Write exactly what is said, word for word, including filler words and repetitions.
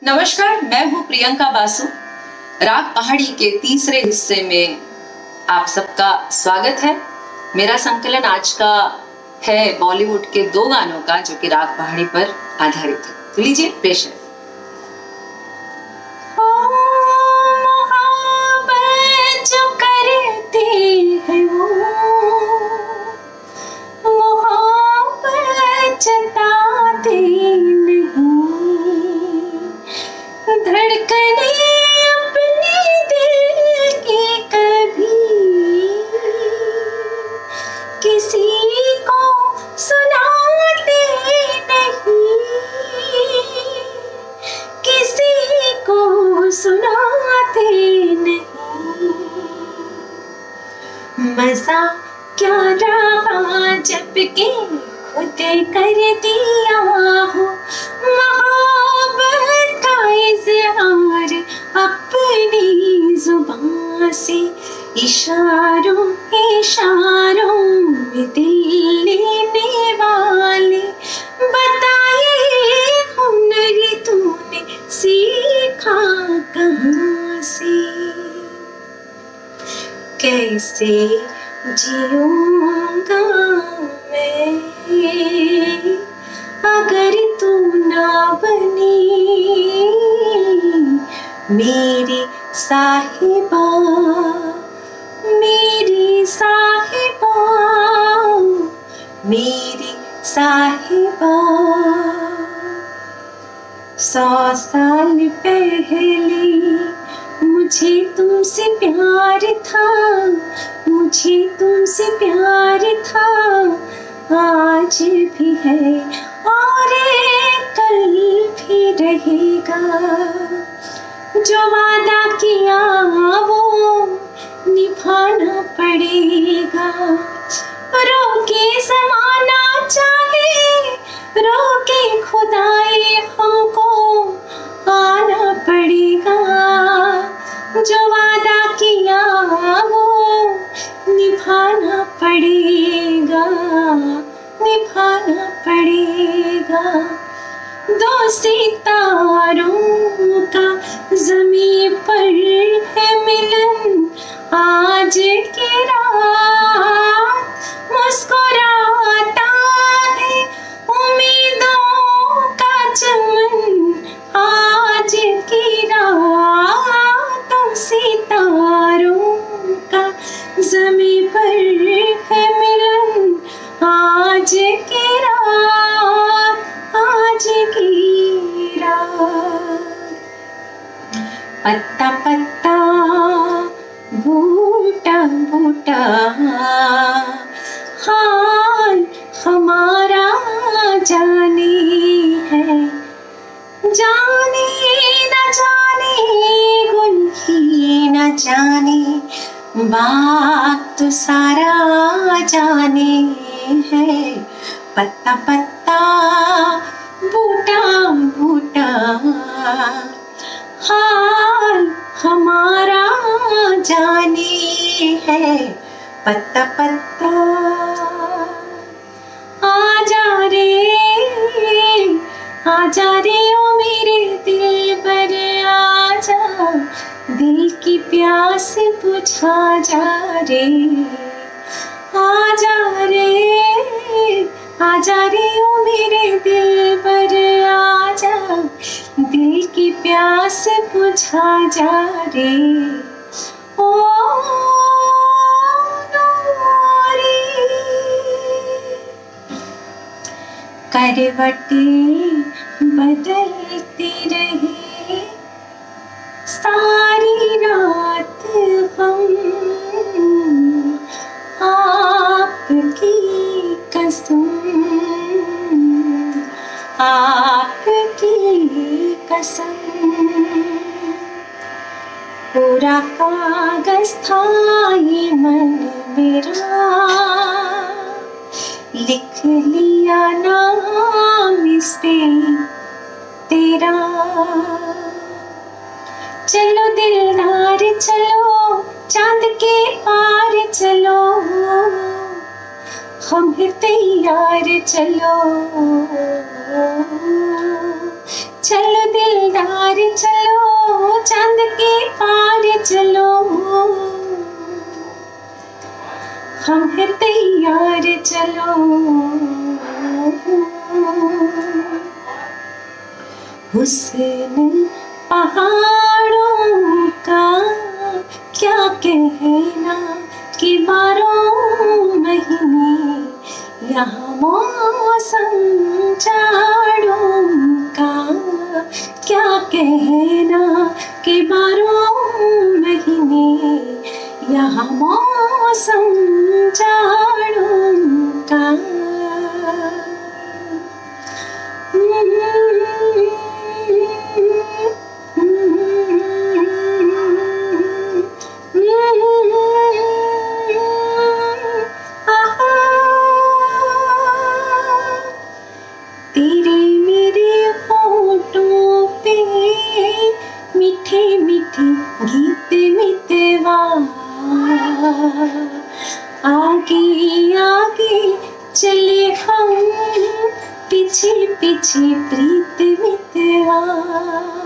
नमस्कार, मैं हूँ प्रियंका बासु। राग पहाड़ी के तीसरे हिस्से में आप सबका स्वागत है। मेरा संकलन आज का है बॉलीवुड के दो गानों का, जो कि राग पहाड़ी पर आधारित है। तो लीजिए पेश है। धड़कने अपने दिल की कभी किसी को सुनाते नहीं, किसी को सुनाते नहीं। मजा क्या रहा जब के खुद कर दिया हो मोहब्बत का इज़हार अपनी जुबान से। इशारों इशारों में दिल लेने वाले बताए हुनर तूने सीखा कहाँ से। कैसे जीऊंगा मैं अगर तू ना बनी मेरी साहिबा, मेरी साहिबा, मेरी साहिबा। सौ साल पहले मुझे तुमसे प्यार था, मुझे तुमसे प्यार था, आज भी है और कल भी रहेगा। जो वादा किया वो निभाना पड़ेगा। रोके ज़माना चाहे रोके खुदाई हमको आना पड़ेगा। जो वादा किया वो निभाना पड़ेगा, निभाना पड़ेगा। दो सितारों का ज़मीं पर है मिलन, आज की रात मुस्कुराता है उम्मीदों का चमन। आज की रात दो सितारों का ज़मीं पर है मिलन, आज की रात, आज की रात। पत्ता पत्ता बूटा बूटा हाल हमारा जाने है। जाने न जाने गुल ही न जाने, बात तो सारा जाने है। पत्ता पत्ता बूटा बूटा हाल हमारा जाने है। पत्ता पत्ता आजा रे, आजा रे ओ मेरे दिल पर आजा, दिल की प्यास बुझा जा रे। आजा रे, आजा रे ओ मेरे दिल पर आजा, दिल की प्यास बुझा जा रे। ओ नूरी करवटें बदलती रही सारी रात हम, आपकी कसम, आपकी कसम। पूरा कागज था ये मन मेरा, लिख लिया नाम इस पे तेरा। चलो दिलदार चलो, चांद के पार चलो, हम भी तैयार चलो। चलो दिलदार तैयार चलो, चांद के पार चलो, हम है तैयार चलो। हुस्न पहाड़ों का क्या कहना कि बारह महीने यहाँ मौसम जाड़ों का क्या कहना कि बारह महीने यहाँ मौसम जाड़ों का। तेरे मेरे होठों पे मीठे मीठे गीत मितवा, आगे आगे चले हम, पीछे पीछे प्रीत मितवा।